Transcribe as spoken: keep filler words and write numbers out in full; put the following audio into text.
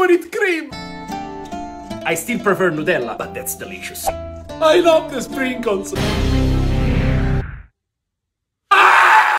favorite cream! I still prefer Nutella, but that's delicious. I love the sprinkles!